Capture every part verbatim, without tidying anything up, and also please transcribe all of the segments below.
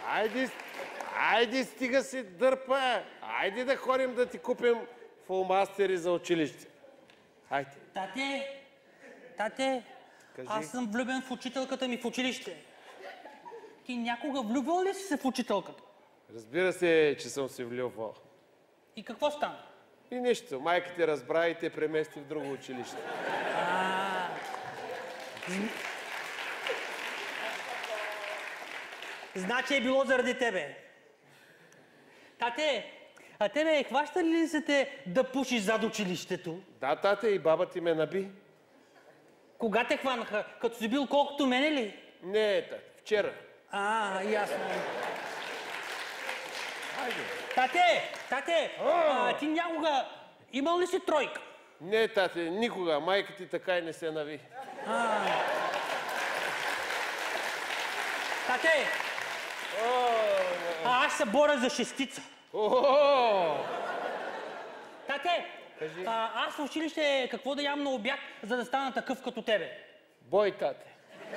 Айде, айде стига се дърпа. Айде да ходим да ти купим фулмастери за училище. Айде. Тате, тате, Кажи. Аз съм влюбен в учителката ми в училище. Ти някога влюбвал ли си се в учителката? Разбира се, че съм се влюбвал. И какво стана? И нищо. Майка те разбра и те премести в друго училище. А, Значи е било заради тебе. Тате, а тебе хваща ли се те да пушиш зад училището? Да, тате, и баба ти ме наби. Кога те хванаха? Като си бил колкото мене ли? Не, тате, вчера. А, ясно. Хайде. Тате, тате, а, ти някога имал ли си тройка? Не, тате, никога. Майка ти така и не се нави. А. Тате, а аз се боря за шестица. О! Тате, Кажи. а, аз в училище какво да ям на обяд, за да стана такъв като тебе? Бой, тате.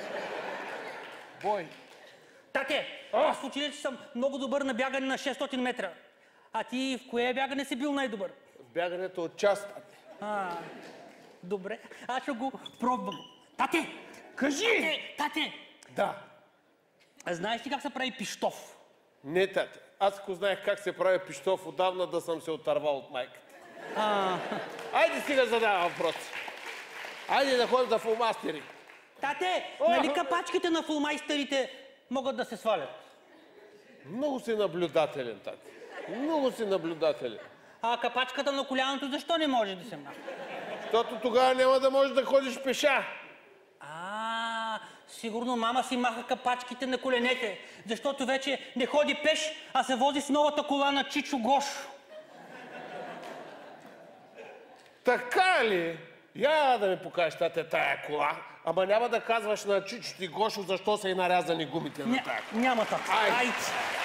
Бой. Тате, аз в училище съм много добър на бягане на шестстотин метра. А ти в кое бягане си бил най-добър? В бягането от част, тате. А, добре, аз ще го пробвам. Тате! Кажи! Тате! Тате! Да. А знаеш ли как се прави пищов? Не, тате. Аз ако знаех как се прави пищов, отдавна да съм се отървал от майката. А, Айде сега задава въпрос. Айде да ходим да фулмастери. Тате, нали капачките на фулмайстерите могат да се свалят? Много си наблюдателен, тате. Много си наблюдателен. А капачката на коляното защо не може да се махне? Защото тогава няма да можеш да ходиш пеша. А, сигурно мама си маха капачките на коленете, защото вече не ходи пеш, а се вози с новата кола на Чичо Гошо. Така ли? Я да ми покажеш, тате, тая кола. Ама няма да казваш на Чичо ти Гошо, защо са и нарязани гумите на Ня, тая кола. няма така. Айде. Айде.